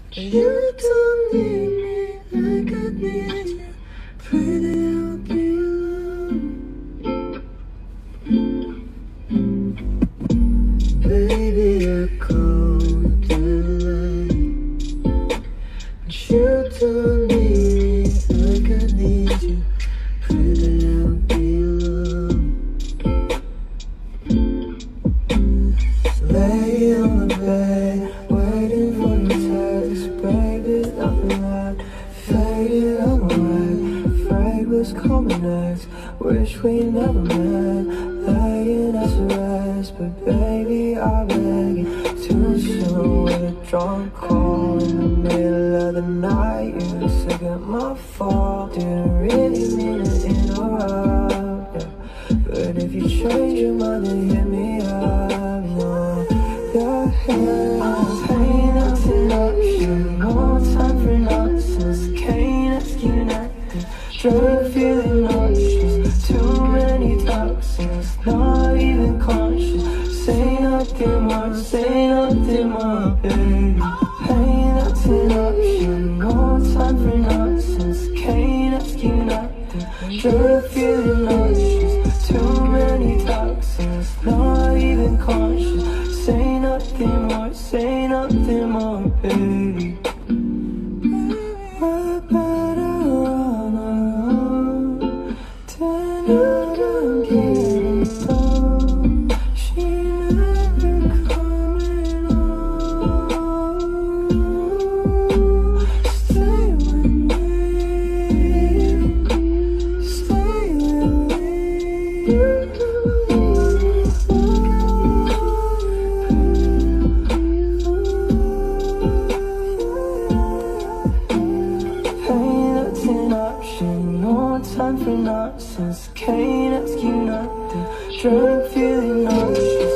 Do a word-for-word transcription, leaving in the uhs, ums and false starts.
You don't need me like I need you. Pray that I'll be alone. Baby, I called the line, but you don't need me like I need you. Pray that I'll be alone. Lay on the bed, waiting for your text. Baby, nothing left, faded on the way. Fragrance coming next, wish we never met. Laying us to rest, but baby, I beg you, too soon with a drunk call in the middle of the night. You said it my fault, didn't really mean to interrupt, yeah. But if you change your mind, then hit me up, no. Your hands, pain that's an option. No time for nonsense, can't ask you nothing. Drunk, feeling nauseous, too many toxins, not even conscious. Say nothing more, say nothing more, baby. Pain that's an option, no time for nonsense, can't ask you nothing. Drunk, feeling nauseous, too many toxins, not even conscious. Say nothing more, say nothing more, baby. We're better on our own. Tonight I'm getting stoned. She never coming home. Stay with me, stay with me. No time for nonsense, can't ask you nothing. Drunk, feeling nauseous,